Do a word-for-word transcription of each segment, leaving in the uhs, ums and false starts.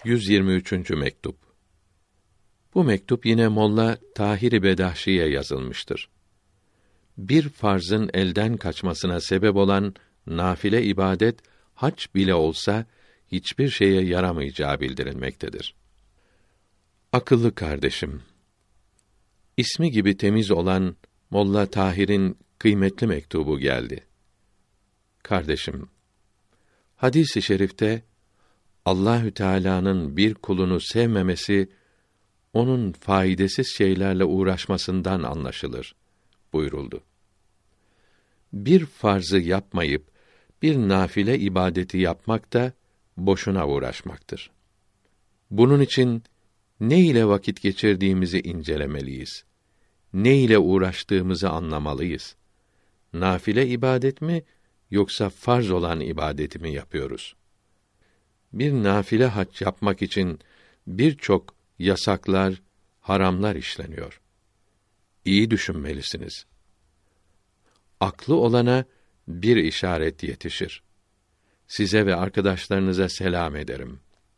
yüz yirmi üçüncü mektup. Bu mektup yine Molla Tahir-i Bedahşi'ye yazılmıştır. Bir farzın elden kaçmasına sebep olan nafile ibadet, hac bile olsa hiçbir şeye yaramayacağı bildirilmektedir. Akıllı kardeşim, ismi gibi temiz olan Molla Tahir'in kıymetli mektubu geldi. Kardeşim, hadis-i şerifte Allahü Teala'nın bir kulunu sevmemesi, onun faydasız şeylerle uğraşmasından anlaşılır buyuruldu. Bir farzı yapmayıp bir nafile ibadeti yapmak da boşuna uğraşmaktır. Bunun için ne ile vakit geçirdiğimizi incelemeliyiz. Ne ile uğraştığımızı anlamalıyız. Nafile ibadet mi yoksa farz olan ibadeti mi yapıyoruz? Bir nafile hac yapmak için birçok yasaklar, haramlar işleniyor. İyi düşünmelisiniz. Aklı olana bir işaret yetişir. Size ve arkadaşlarınıza selam ederim.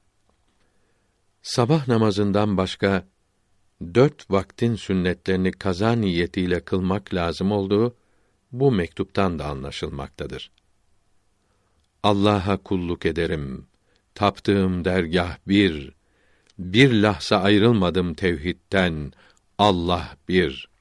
Sabah namazından başka dört vaktin sünnetlerini kaza niyetiyle kılmak lazım olduğu bu mektuptan da anlaşılmaktadır. Allah'a kulluk ederim. Taptığım dergâh bir, bir lahza ayrılmadım tevhidten. Allah bir.